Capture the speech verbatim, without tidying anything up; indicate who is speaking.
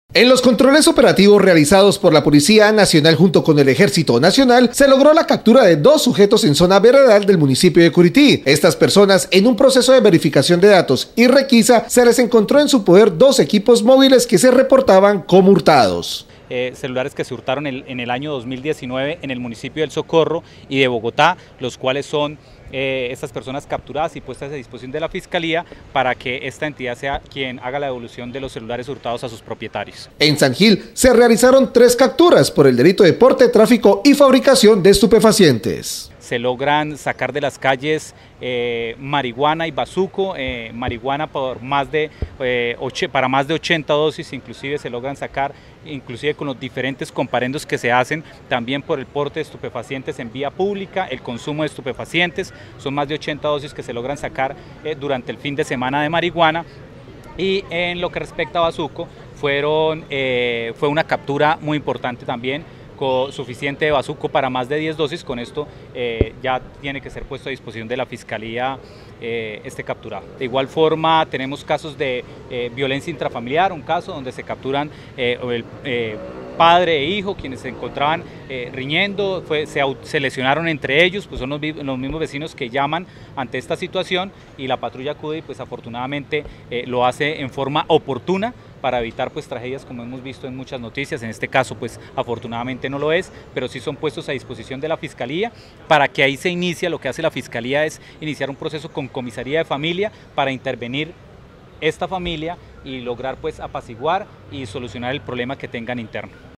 Speaker 1: En los controles operativos realizados por la Policía Nacional junto con el Ejército Nacional, se logró la captura de dos sujetos en zona veredal del municipio de Curití. Estas personas, en un proceso de verificación de datos y requisa, se les encontró en su poder dos equipos móviles que se reportaban como hurtados.
Speaker 2: Eh, celulares que se hurtaron el, en el año dos mil diecinueve en el municipio del Socorro y de Bogotá, los cuales son eh, estas personas capturadas y puestas a disposición de la Fiscalía para que esta entidad sea quien haga la devolución de los celulares hurtados a sus propietarios.
Speaker 1: En San Gil se realizaron tres capturas por el delito de porte, tráfico y fabricación de estupefacientes.
Speaker 2: Se logran sacar de las calles eh, marihuana y bazuco, eh, marihuana por más de, eh, para más de ochenta dosis, inclusive se logran sacar, inclusive con los diferentes comparendos que se hacen, también por el porte de estupefacientes en vía pública, el consumo de estupefacientes, son más de ochenta dosis que se logran sacar eh, durante el fin de semana de marihuana. Y en lo que respecta a bazuco, fueron, eh, fue una captura muy importante también, suficiente de bazuco para más de diez dosis. Con esto eh, ya tiene que ser puesto a disposición de la Fiscalía eh, este capturado. De igual forma tenemos casos de eh, violencia intrafamiliar, un caso donde se capturan eh, el eh, padre e hijo quienes se encontraban eh, riñendo, fue, se, se lesionaron entre ellos, pues son los, los mismos vecinos que llaman ante esta situación y la patrulla acude y pues afortunadamente eh, lo hace en forma oportuna para evitar pues tragedias como hemos visto en muchas noticias. En este caso pues afortunadamente no lo es, pero sí son puestos a disposición de la Fiscalía para que ahí se inicia. Lo que hace la Fiscalía es iniciar un proceso con comisaría de familia para intervenir esta familia y lograr pues apaciguar y solucionar el problema que tengan interno.